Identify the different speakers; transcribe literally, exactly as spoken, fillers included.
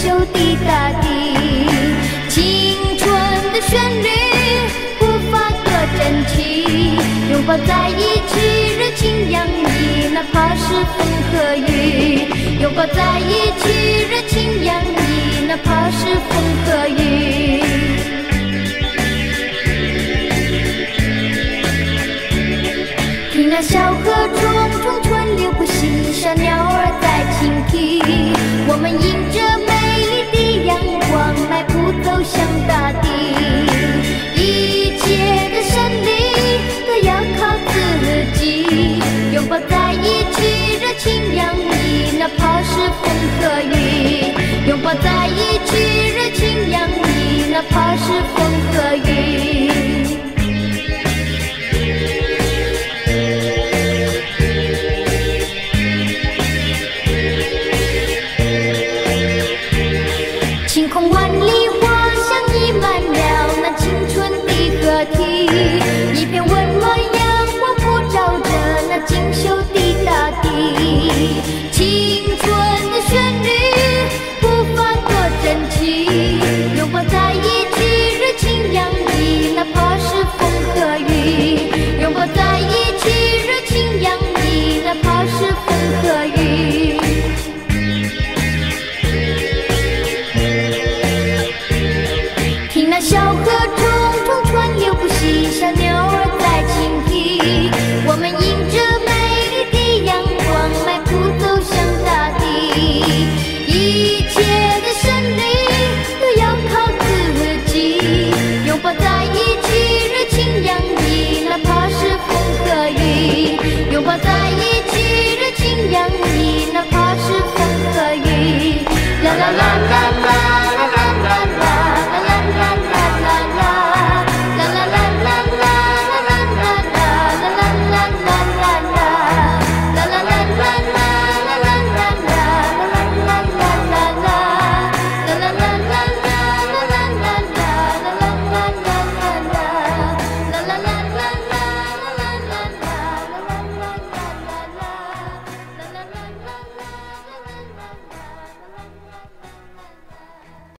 Speaker 1: 秀的大地，青春的旋律不发多真情，拥抱在一起，热情洋溢，哪怕是风和雨。拥抱在一起，热情洋溢，哪怕是风和雨。听那小河冲冲川流不息，小鸟儿在倾听。我们迎着美丽的阳光，迈步走向大地。一切的胜利都要靠自己，拥抱在一起，热情洋